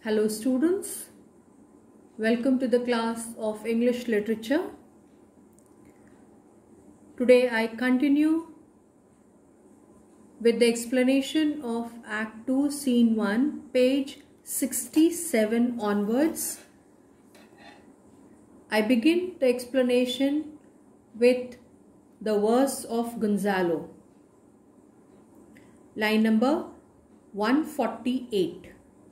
Hello students, welcome to the class of English Literature. Today I continue with the explanation of Act 2, Scene 1, page 67 onwards. I begin the explanation with the verse of Gonzalo, line number 148.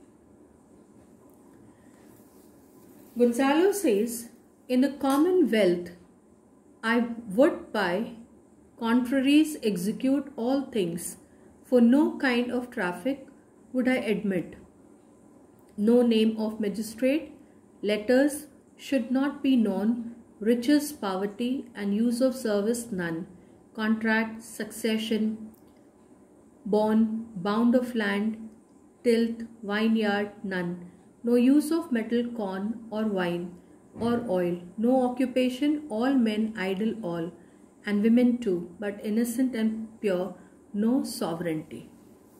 Gonzalo says, "In the commonwealth, I would by contraries execute all things, for no kind of traffic would I admit. No name of magistrate, letters should not be known, riches, poverty, and use of service none, contract, succession, bond, bound of land, tilth, vineyard none. No use of metal, corn, or wine, or oil. No occupation, all men idle all, and women too, but innocent and pure, no sovereignty."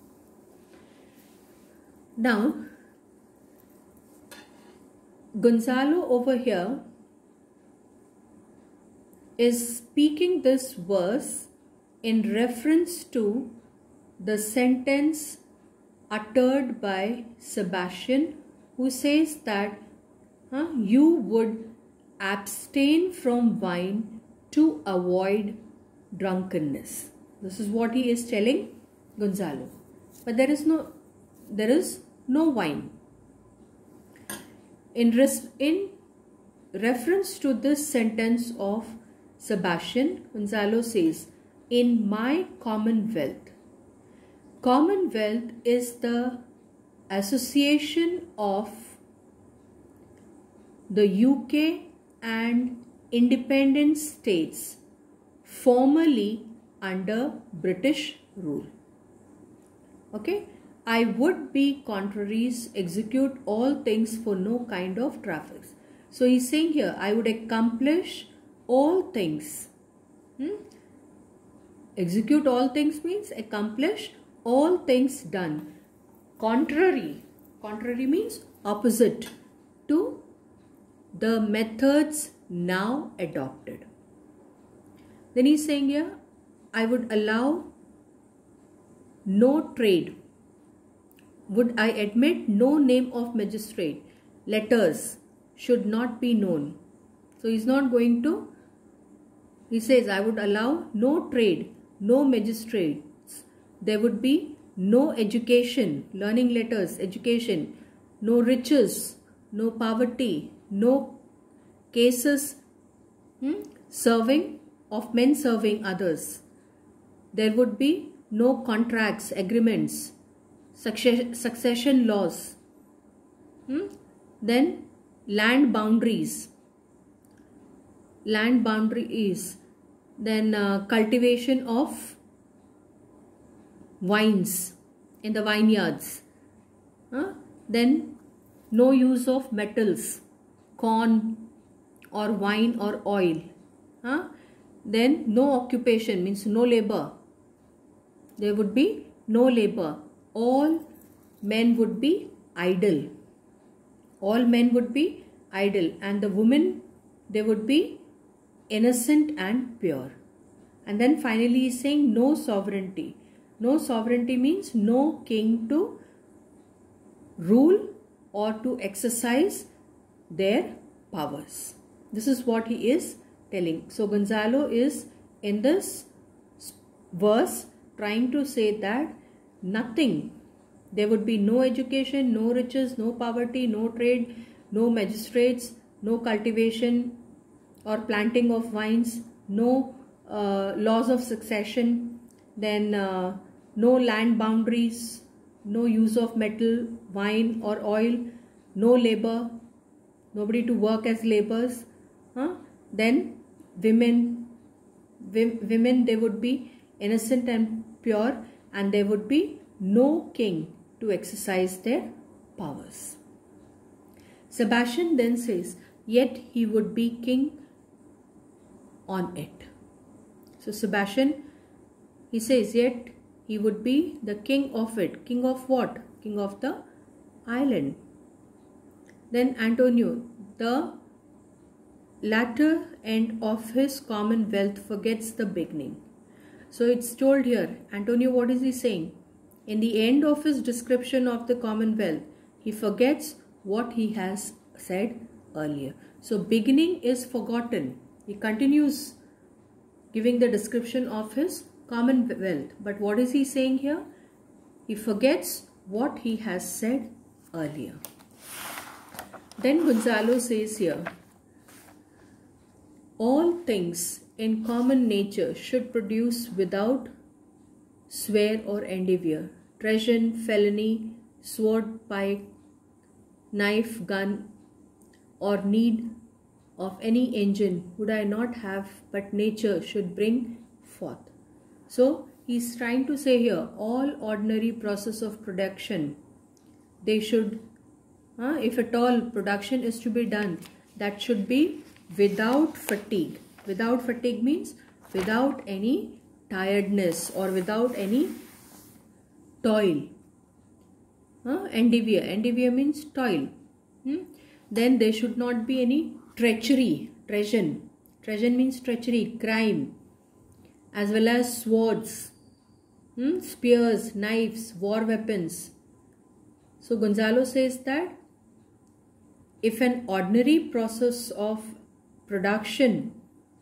Now, Gonzalo over here is speaking this verse in reference to the sentence uttered by Sebastian, who says that you would abstain from wine to avoid drunkenness. This is what he is telling Gonzalo. But there is no wine. In reference to this sentence of Sebastian, Gonzalo says, "In my commonwealth." Commonwealth is the association of the UK and independent states formerly under British rule. Okay, I would be contraries execute all things for no kind of traffics. So he's saying here, I would accomplish all things. Execute all things means accomplish all things done. Contrary means opposite to the methods now adopted. Then he's saying here, I would allow no trade. Would I admit no name of magistrate? Letters should not be known. So he's not going to, he says, I would allow no trade, no magistrates. There would be no education, learning letters, education, no riches, no poverty, no cases serving of men serving others. There would be no contracts, agreements, succession laws. Then land boundaries. Then cultivation of wines in the vineyards. Then no use of metals, corn or wine or oil. Then no occupation means no labor. There would be no labor. All men would be idle. All men would be idle, and the women, they would be innocent and pure. And then finally he is saying no sovereignty. No sovereignty means no king to rule or to exercise their powers. This is what he is telling. So Gonzalo is in this verse trying to say that nothing, there would be no education, no riches, no poverty, no trade, no magistrates, no cultivation or planting of vines, no laws of succession, then no land boundaries, no use of metal, wine or oil, no labor, nobody to work as laborers. Then women, they would be innocent and pure, and there would be no king to exercise their powers. Sebastian then says, yet he would be king on it. So Sebastian, he says, yet he would be the king of it. King of what? King of the island. Then Antonio, the latter end of his commonwealth forgets the beginning. So it's told here, Antonio, what is he saying? In the end of his description of the commonwealth, he forgets what he has said earlier. So beginning is forgotten. He continues giving the description of his commonwealth. But what is he saying here? He forgets what he has said earlier. Then Gonzalo says here, all things in common nature should produce without swear or endeavor, treason, felony, sword, pike, knife, gun, or need of any engine would I not have, but nature should bring forth. So he's trying to say here, all ordinary process of production, they should, if at all production is to be done, that should be without fatigue. Without fatigue means without any tiredness or without any toil. Endeavor. Endeavor means toil. Then there should not be any treachery, treason. Treason means treachery, crime, as well as swords, spears, knives, war weapons. So Gonzalo says that if an ordinary process of production,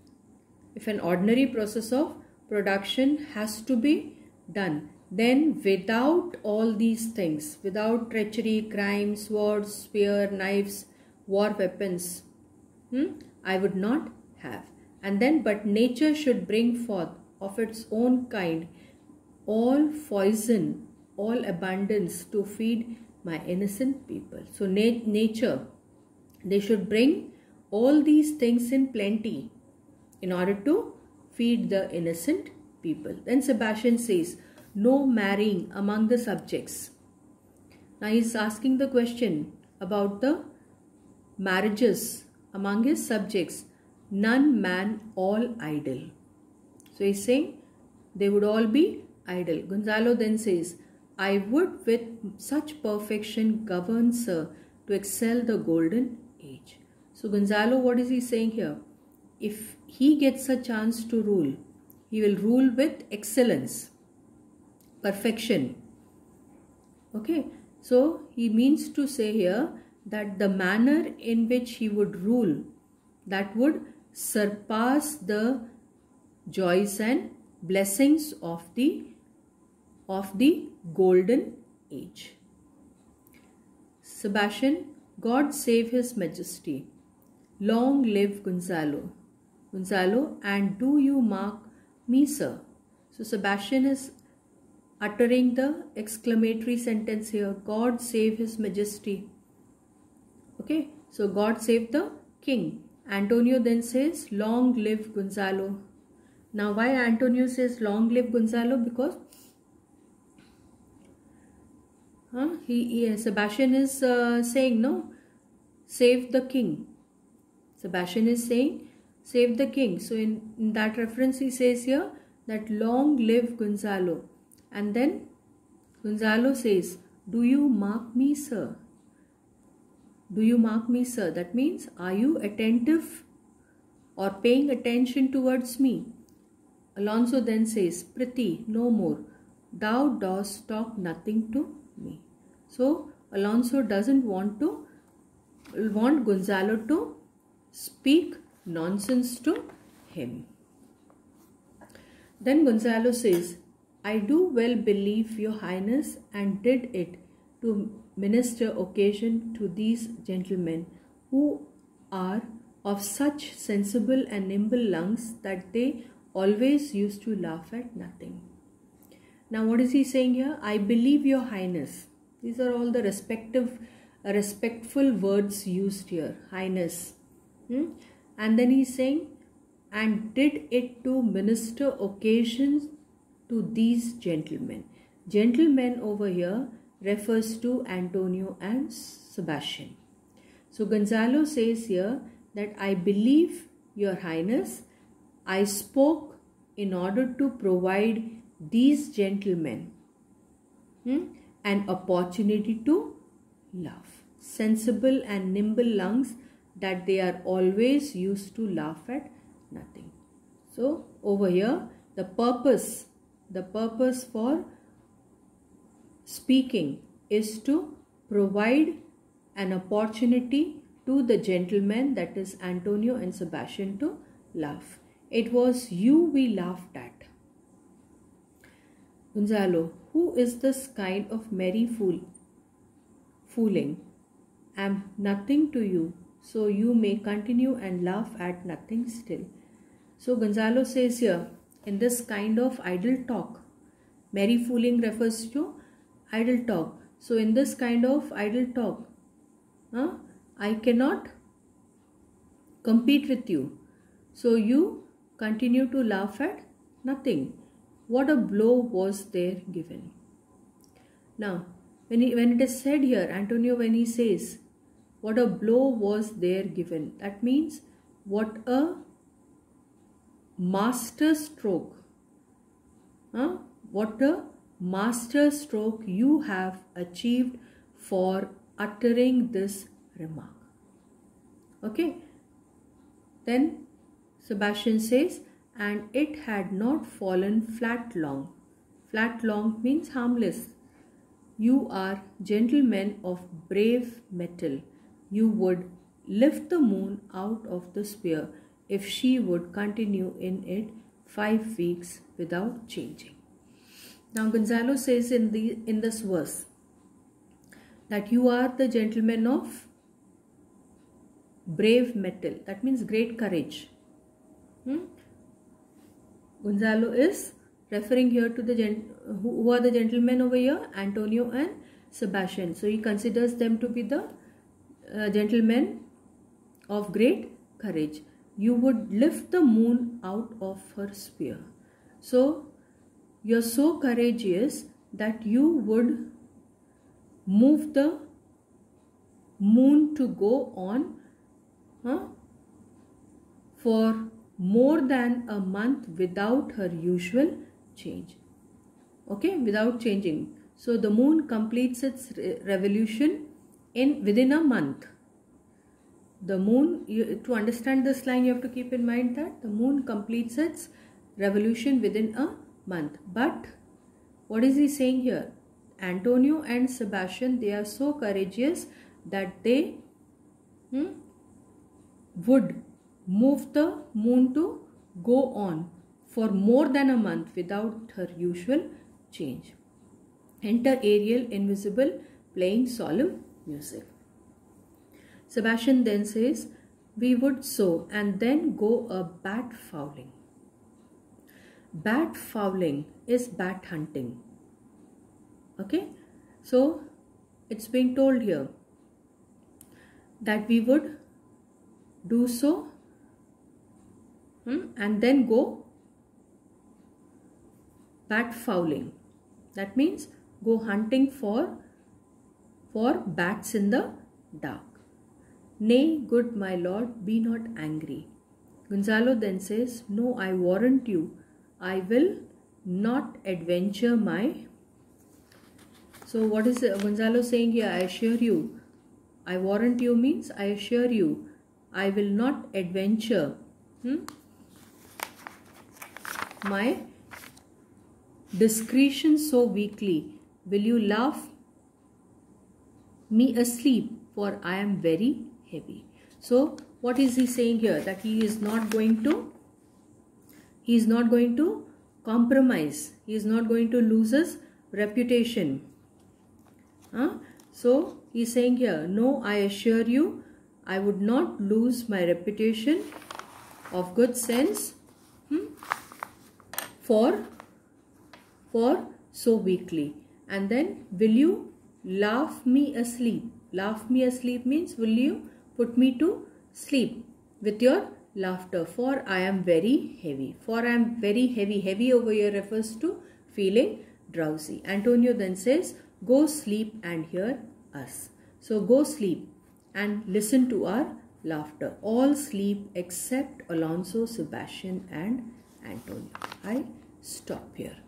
has to be done, then without all these things, without treachery, crime, swords, spear, knives, war weapons, I would not have. And then, but nature should bring forth of its own kind all poison, all abundance to feed my innocent people. So nature, they should bring all these things in plenty in order to feed the innocent people. Then Sebastian says, no marrying among the subjects. Now he is asking the question about the marriages among his subjects. None man, all idle. So he is saying they would all be idle. Gonzalo then says, I would with such perfection govern, sir, to excel the golden age. So Gonzalo, what is he saying here? If he gets a chance to rule, he will rule with excellence, perfection. Okay, so he means to say here that the manner in which he would rule, that would surpass the joys and blessings of the golden age. Sebastian, God save His Majesty. Long live Gonzalo. Gonzalo, and do you mark me, sir? So Sebastian is uttering the exclamatory sentence here, God save His Majesty. Okay, so God save the king. Antonio then says, long live Gonzalo. Now why Antonio says long live Gonzalo? Because Sebastian is saying, no, save the king. Sebastian is saying, save the king. So in that reference he says here that long live Gonzalo. And then Gonzalo says, do you mark me, sir? Do you mark me, sir? That means, are you attentive or paying attention towards me? Alonso then says, Prithee, no more. Thou dost talk nothing to me. So Alonso doesn't want Gonzalo to speak nonsense to him. Then Gonzalo says, I do well believe your highness, and did it to minister occasion to these gentlemen who are of such sensible and nimble lungs that they always used to laugh at nothing. Now what is he saying here? I believe your highness. These are all the respectful words used here. Highness. And then he's saying, and did it to minister occasions to these gentlemen. Gentlemen over here refers to Antonio and Sebastian. So Gonzalo says here that I believe your highness, I spoke in order to provide these gentlemen an opportunity to love. sensible and nimble lungs that they are always used to laugh at nothing. So over here, the purpose for speaking is to provide an opportunity to the gentlemen, that is Antonio and Sebastian, to laugh. It was you we laughed at. Gonzalo, who is this kind of merry fooling? Am nothing to you, so you may continue and laugh at nothing still. So Gonzalo says here, in this kind of idle talk, merry fooling refers to idle talk. So in this kind of idle talk, I cannot compete with you. So you continue to laugh at nothing. What a blow was there given. Now, when it is said here, Antonio, when he says, what a blow was there given, that means what a master stroke. What a master stroke you have achieved for uttering this remark. Okay. Then Sebastian says, and it had not fallen flat long. Flat long means harmless. You are gentlemen of brave metal. You would lift the moon out of the sphere if she would continue in it 5 weeks without changing. Now Gonzalo says in this verse that you are the gentlemen of brave metal. That means great courage. Gonzalo is referring here to the who are the gentlemen over here, Antonio and Sebastian. So he considers them to be the gentlemen of great courage. You would lift the moon out of her sphere. So you're so courageous that you would move the moon to go on for more than a month without her usual change. Okay, without changing. So the moon completes its revolution within a month. The moon, to understand this line, you have to keep in mind that the moon completes its revolution within a month. But what is he saying here? Antonio and Sebastian, they are so courageous that they would move the moon to go on for more than a month without her usual change. Enter Ariel, invisible, playing solemn music. Sebastian then says, we would sow and then go a bat fowling. Bat fowling is bat hunting. Okay, so it's being told here that we would do so and then go bat fowling. That means go hunting for bats in the dark. Nay, good my lord, be not angry. Gonzalo then says, no, I warrant you, I will not adventure my... So what is Gonzalo saying here? I assure you. I warrant you means I assure you, I will not adventure my discretion so weakly. Will you laugh me asleep, for I am very heavy. So what is he saying here? That he is not going to compromise. He is not going to lose his reputation. So he is saying here, no, I assure you, I would not lose my reputation of good sense for so weakly. And then, will you laugh me asleep? Laugh me asleep means, will you put me to sleep with your laughter? For I am very heavy. For I am very heavy. Heavy over here refers to feeling drowsy. Antonio then says, go sleep and hear us. So go sleep and listen to our laughter. All sleep except Alonso, Sebastian and Antonio. I stop here.